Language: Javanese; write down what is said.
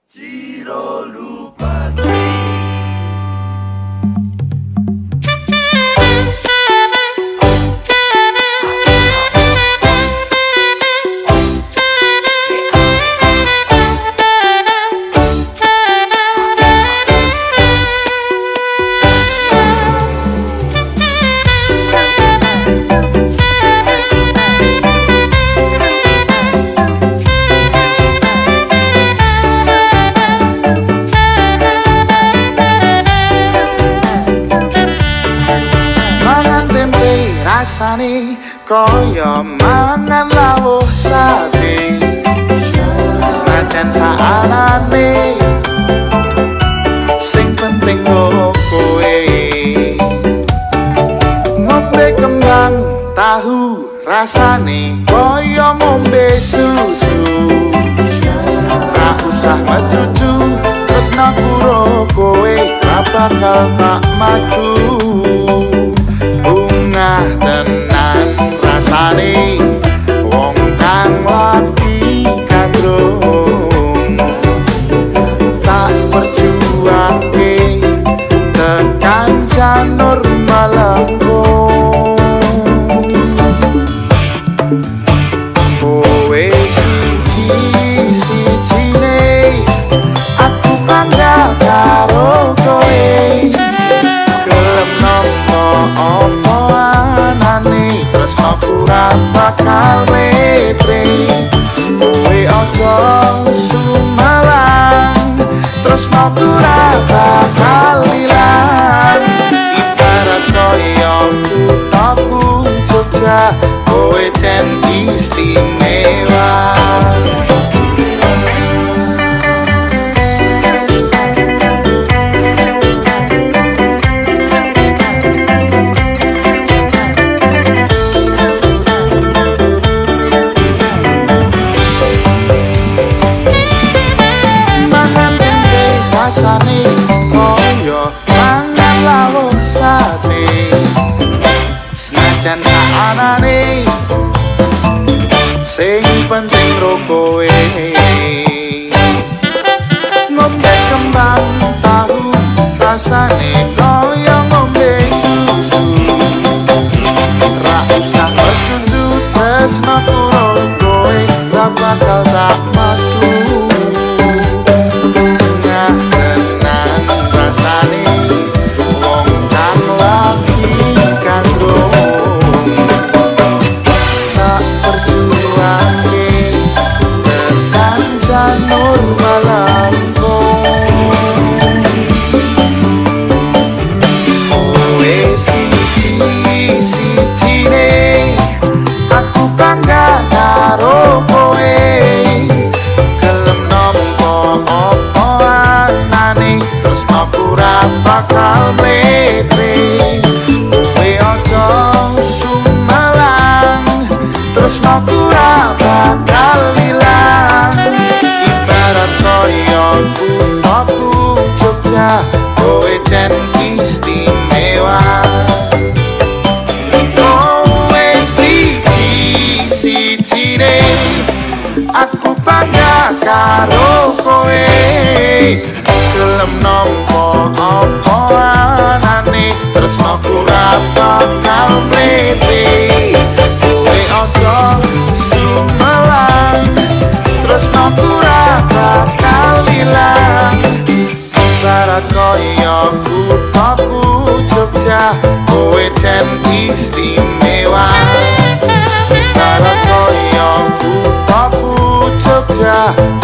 Ciro Lupatri. Rasane kaya mangan lawuh sate, senajan saanane sing penting kowe ngombe kembang tahu. Rasane kaya ngombe susu, ra usah mecucu tresno karo kowe, ra bakal tak madu. Tenan rasane wong kang lagi kandrung, tak perjuangke tekan janur melengkung. Kowe siji-sijine aku bangga karo kowe, gelem nopo opo tresnoku ra bakal letre. Kowe aja sumalang, tresnoku ra bakal ilang. Ibarat kaya kuthaku Jogja, kowe jen istimewa. Rasane kaya mangan lawuh sate, senajan saanane sing penting ro kowe ngombe kembang tahu. Rasane kaya ngombe susu, ra usah mecucu tresno karo kowe, ra bakal tak madu. Bakal mletre, kowe aja sumalang, tresnoku ra bakal ilang. Ibarat kaya kuthaku Jogja, kowe jen istimewa. Kowe siji-sijine aku bangga karo kowe, gelem nopo opo anane tresnoku ra bakal mletre. Kowe aja sumelang, tresnoku ra bakal ilang. Ibarat kaya kuthaku Jogja, kowe jen istimewa. Ibarat kaya kuthaku Jogja,